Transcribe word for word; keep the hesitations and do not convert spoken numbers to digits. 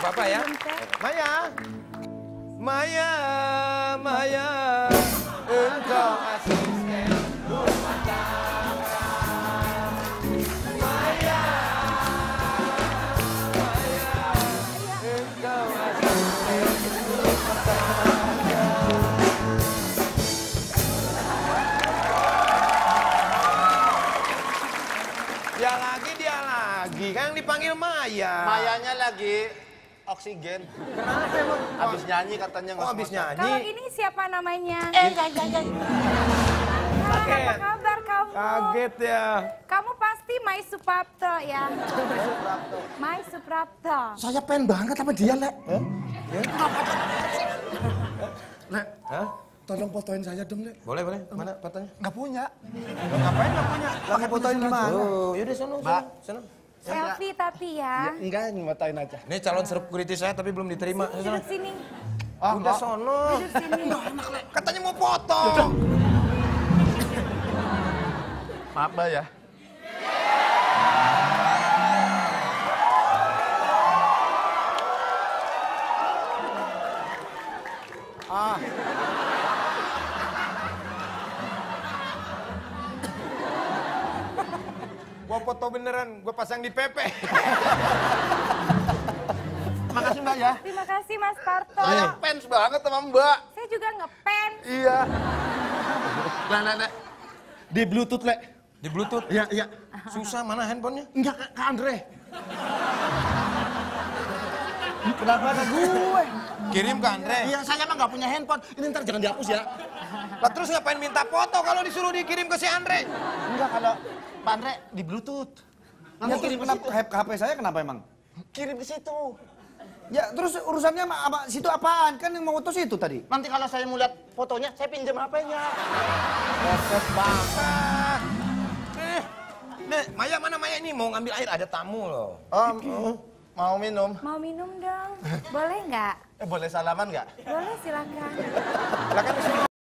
apa-apa ya. Maya. Maya, Maya, engkau asisten rumah tangga. Maya, Maya, engkau asisten rumah tangga. Dia lagi, dia lagi. Kan yang dipanggil Maya. Mayanya lagi oksigen. Kenapa emang? Habis nyanyi katanya. Oh, habis nyanyi. Kalau ini siapa namanya? Eh, enggak, enggak, enggak. Kaget. Apa kabar kamu? Kaget ya. Kamu pasti Mai Suprapto ya? Mai Suprapto. Saya pengen banget sama dia, Lek. Hah? Ya? Lek, Hah? tolong fotoin saya dong, Lek. Boleh, boleh. Mana fotonya? Nggak punya. Lo ngapain nggak punya? Lah mau fotoin gimana? Oh, yaudah sono, Mbak. sono. Sono. Selfie tapi ya. Enggak, fotoin aja. Ini calon security saya tapi belum diterima. Sini, duduk sini. Ah, Udah enggak. sono. Duduk sini. Katanya mau foto. Maaf, Mbak ya. Ah. Gua foto beneran, gua pasang di P P. Makasih, Mbak ya. Terima kasih Mas Parto. Saya fans banget sama Mbak. Saya juga ngefans. Iya. Lek, Lek, Lek. Di Bluetooth, Lek. Di Bluetooth. Iya, iya. Susah mana handphonenya? Enggak, ke, ke Andre. Kenapa ke gue? Kirim ke Andre. Iya, saya mah nggak punya handphone. Ini ntar jangan dihapus ya. Lah terus ngapain minta foto kalau disuruh dikirim ke si Andre? Enggak, kalau Pak Andre di Bluetooth. Nanti kirim ke situ. H P saya kenapa emang? Kirim ke situ. Ya terus urusannya sama, sama situ apaan? Kan yang mau foto situ tadi. Nanti kalau saya mau lihat fotonya, saya pinjam H P-nya. Repot banget. Eh, nih, Maya mana Maya ini mau ngambil air ada tamu loh. Om, mau minum? Mau minum dong? Boleh nggak? Eh, boleh salaman nggak? Boleh silakan. Lah kan di sini